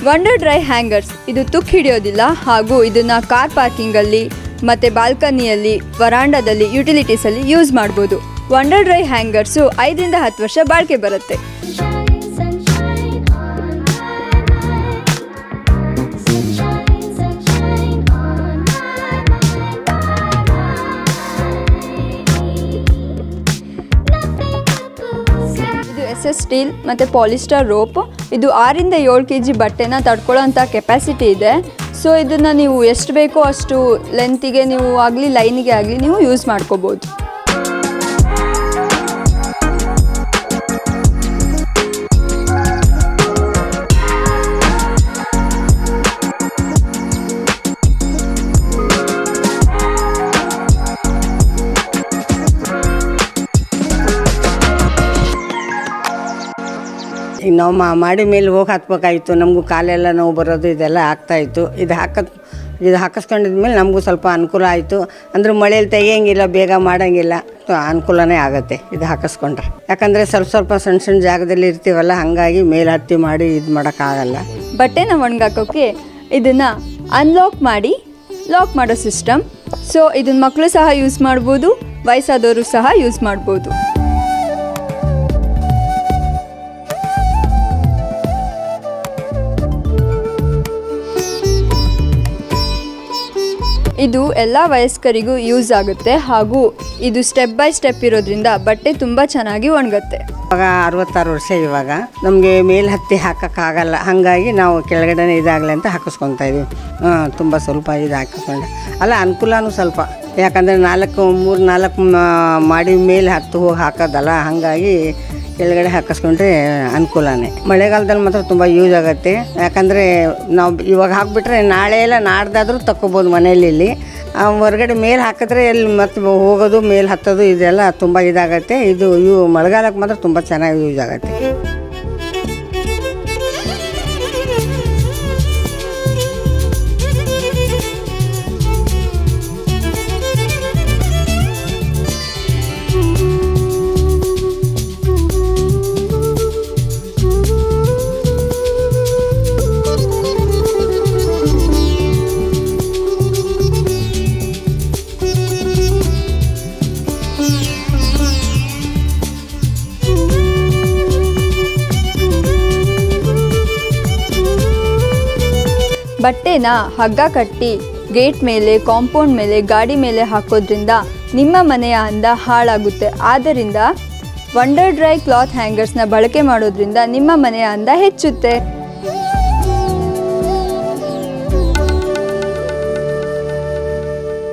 Wonder dry hangers ಇದು ತುಕ್ಕು ಹಿಡಿಯೋದಿಲ್ಲ ಹಾಗೂ ಇದನ್ನು ಕಾರ್ ಪಾರ್ಕಿಂಗಲ್ಲಿ ಮತ್ತು ಬಾಲ್ಕನಿಯಲ್ಲಿ ವರಾಂಡದಲ್ಲಿ ಯುಟಿಲಿಟೀಸಲ್ಲಿ ಯೂಸ್ ಮಾಡ್ಬೋದು. ವಂಡರ್ ಡ್ರೈ ಹ್ಯಾಂಗರ್ಸು 5 ರಿಂದ 10 ವರ್ಷ ಬಾಳಿಕೆ ಬರುತ್ತೆ. SS ಸ್ಟೀಲ್ ಮತ್ತು ಪಾಲಿಸ್ಟರ್ ರೋಪ್. ಇದು 6 ರಿಂದ 7 kg ಬಟ್ಟೆನ ತಡ್ಕೊಳ್ಳೋಂಥ ಕೆಪಾಸಿಟಿ ಇದೆ. ಸೊ ಇದನ್ನು ನೀವು ಎಷ್ಟು ಬೇಕೋ ಅಷ್ಟು ಲೆಂತಿಗೆ ನೀವು ಆಗಲಿ ಲೈನಿಗೆ ಆಗಲಿ ನೀವು ಯೂಸ್ ಮಾಡ್ಕೋಬೋದು. ಈಗ ನಾವು ಮಾಡಿ ಮೇಲೆ ಹೋಗಿ ಹತ್ಬೇಕಾಯಿತು, ನಮಗೂ ಕಾಲೆಲ್ಲ ನೋವು ಬರೋದು ಇದೆಲ್ಲ ಆಗ್ತಾಯಿತ್ತು. ಇದು ಹಾಕಿಸ್ಕೊಂಡಿದ್ಮೇಲೆ ನಮಗೂ ಸ್ವಲ್ಪ ಅನುಕೂಲ ಆಯಿತು. ಅಂದರೆ ಮಳೇಲಿ ತೆಗಿಯೋಂಗಿಲ್ಲ, ಬೇಗ ಮಾಡೋಂಗಿಲ್ಲ, ಅನುಕೂಲನೇ ಆಗುತ್ತೆ ಇದು ಹಾಕಿಸ್ಕೊಂಡ್ರೆ. ಯಾಕಂದರೆ ಸ್ವಲ್ಪ ಸಣ್ಣ ಜಾಗದಲ್ಲಿ ಇರ್ತೀವಲ್ಲ, ಹಾಗಾಗಿ ಮೇಲೆ ಹತ್ತಿ ಮಾಡಿ ಇದು ಮಾಡೋಕ್ಕಾಗಲ್ಲ. ಬಟ್ಟೆನ ಒಣಗಾಕೋಕ್ಕೆ ಇದನ್ನು ಅನ್ಲಾಕ್ ಮಾಡಿ ಲಾಕ್ ಮಾಡೋ ಸಿಸ್ಟಮ್. ಸೊ ಇದನ್ನು ಮಕ್ಕಳು ಸಹ ಯೂಸ್ ಮಾಡ್ಬೋದು, ವಯಸ್ಸಾದವರು ಸಹ ಯೂಸ್ ಮಾಡ್ಬೋದು. ಇದು ಎಲ್ಲ ವಯಸ್ಕರಿಗೂ ಯೂಸ್ ಆಗುತ್ತೆ ಹಾಗೂ ಇದು ಸ್ಟೆಪ್ ಬೈ ಸ್ಟೆಪ್ ಇರೋದ್ರಿಂದ ಬಟ್ಟೆ ತುಂಬ ಚೆನ್ನಾಗಿ ಒಣಗುತ್ತೆ. ಇವಾಗ 66 ವರ್ಷ, ಇವಾಗ ನಮಗೆ ಮೇಲೆ ಹತ್ತಿ ಹಾಕೋಕ್ಕಾಗಲ್ಲ, ಹಾಗಾಗಿ ನಾವು ಕೆಳಗಡೆನೇ ಇದಾಗಲಿ ಅಂತ ಹಾಕಿಸ್ಕೊತಾ ಇದೀವಿ. ತುಂಬ ಸ್ವಲ್ಪ ಇದು ಹಾಕಿಸ್ಕೊಂಡೆ ಅಲ್ಲ, ಅನುಕೂಲನೂ ಸ್ವಲ್ಪ. ಯಾಕಂದರೆ 3-4 ಮಾಡಿ ಮೇಲೆ ಹತ್ತು ಹೋಗಿ ಹಾಕೋದಲ್ಲ, ಹಾಗಾಗಿ ಕೆಳಗಡೆ ಹಾಕಿಸ್ಕೊಂಡ್ರೆ ಅನುಕೂಲನೇ. ಮಳೆಗಾಲದಲ್ಲಿ ಮಾತ್ರ ತುಂಬ ಯೂಸ್ ಆಗುತ್ತೆ. ಯಾಕಂದರೆ ನಾವು ಇವಾಗ ಹಾಕಿಬಿಟ್ರೆ ನಾಳೆ ಎಲ್ಲ ನಾಡ್ದಾದರೂ ತಗೋಬೋದು ಮನೆಯಲ್ಲಿ. ಹೊರಗಡೆ ಮೇಲೆ ಹಾಕಿದ್ರೆ ಎಲ್ಲಿ ಮತ್ತೆ ಹೋಗೋದು ಮೇಲೆ ಹತ್ತೋದು ಇದೆಲ್ಲ ತುಂಬ ಇದಾಗತ್ತೆ. ಇದು ಮಳೆಗಾಲಕ್ಕೆ ಮಾತ್ರ ತುಂಬ ಚೆನ್ನಾಗಿ ಯೂಸ್ ಆಗುತ್ತೆ. ಬಟ್ಟೆನ ಹಗ್ಗ ಕಟ್ಟಿ ಗೇಟ್ ಮೇಲೆ, ಕಾಂಪೌಂಡ್ ಮೇಲೆ, ಗಾಡಿ ಮೇಲೆ ಹಾಕೋದ್ರಿಂದ ನಿಮ್ಮ ಮನೆಯ ಅಂದ ಹಾಳಾಗುತ್ತೆ. ಆದ್ದರಿಂದ ವಂಡರ್ ಡ್ರೈ ಕ್ಲಾತ್ ಹ್ಯಾಂಗರ್ಸ್ನ ಬಳಕೆ ಮಾಡೋದ್ರಿಂದ ನಿಮ್ಮ ಮನೆಯ ಅಂದ ಹೆಚ್ಚುತ್ತೆ.